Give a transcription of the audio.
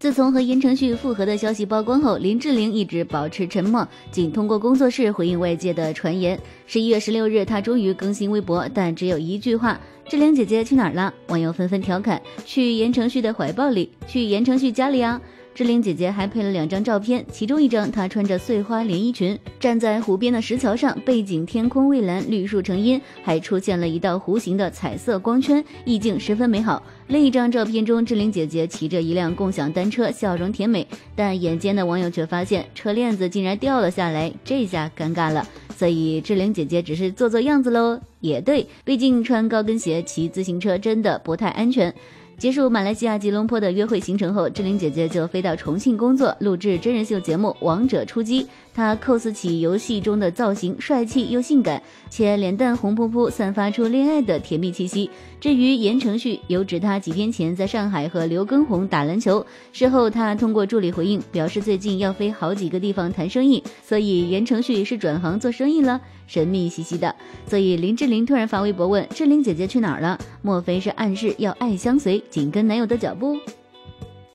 自从和言承旭复合的消息曝光后，林志玲一直保持沉默，仅通过工作室回应外界的传言。11月16日，她终于更新微博，但只有一句话：志玲姐姐去哪儿了？网友纷纷调侃：去言承旭的怀抱里，去言承旭家里啊。志玲姐姐还配了2张照片，其中一张她穿着碎花连衣裙，站在湖边的石桥上，背景天空蔚蓝，绿树成荫，还出现了一道弧形的彩色光圈，意境十分美好。另一张照片中，志玲姐姐骑着一辆共享单车，笑容甜美，但眼尖的网友却发现车链子竟然掉了下来，这下尴尬了。所以志玲姐姐只是做做样子喽。也对，毕竟穿高跟鞋骑自行车真的不太安全。结束马来西亚吉隆坡的约会行程后，志玲姐姐就飞到重庆工作，录制真人秀节目《王者出击》。她 cos 起游戏中的造型，帅气又性感，且脸蛋红扑扑，散发出恋爱的甜蜜气息。至于言承旭，有指他几天前在上海和刘畊宏打篮球，事后他通过助理回应，表示最近要飞好几个地方谈生意，所以言承旭是转行做生意了，神秘兮兮的。所以林志玲突然发微博问志玲姐姐去哪儿了，莫非是暗示要爱相随，紧跟男友的脚步？